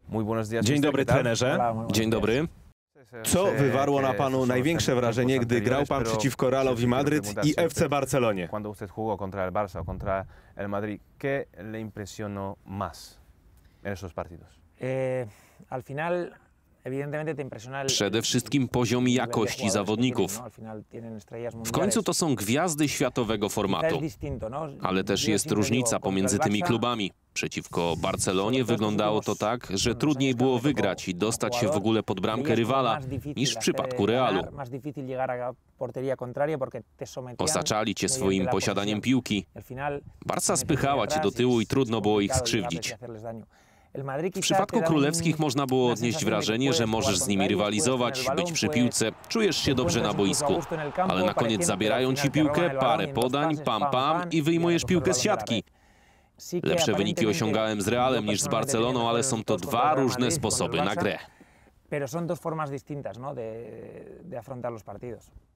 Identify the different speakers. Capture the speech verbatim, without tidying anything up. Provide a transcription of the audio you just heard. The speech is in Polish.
Speaker 1: Dzień dobry, trenerze.
Speaker 2: Dzień dobry.
Speaker 1: Co wywarło na panu największe wrażenie, gdy grał pan przeciwko Realowi Madryt i F C Barcelonie?
Speaker 3: Cuando usted jugó contra el Barça o contra el Madrid, ¿qué le impresionó más en esos partidos?
Speaker 2: Eh, al final, evidentemente te impresiona el-
Speaker 4: Przede wszystkim poziom
Speaker 2: el
Speaker 4: jakości
Speaker 2: jugadores que
Speaker 4: zawodników.
Speaker 2: tienen, ¿no? Al final tienen estrellas
Speaker 4: W
Speaker 2: mundiales.
Speaker 4: końcu to są gwiazdy światowego
Speaker 2: Quizá
Speaker 4: formatu.
Speaker 2: es distinto, ¿no?
Speaker 4: Ale też
Speaker 2: Yo
Speaker 4: jest
Speaker 2: siempre
Speaker 4: różnica
Speaker 2: digo, contra
Speaker 4: pomiędzy
Speaker 2: el
Speaker 4: tymi
Speaker 2: Barça,
Speaker 4: klubami. Przeciwko Barcelonie wyglądało to tak, że trudniej było wygrać i dostać się w ogóle pod bramkę rywala, niż w przypadku Realu. Osaczali cię swoim posiadaniem piłki. Barca spychała cię do tyłu i trudno było ich skrzywdzić. W przypadku królewskich można było odnieść wrażenie, że możesz z nimi rywalizować, być przy piłce, czujesz się dobrze na boisku. Ale na koniec zabierają ci piłkę, parę podań, pam pam i wyjmujesz piłkę z siatki. Lepsze wyniki osiągałem z Realem niż z Barceloną, ale są to dwa różne sposoby na grę.
Speaker 2: Pero son dos formas distintas, ¿no? de, de afrontar los partidos.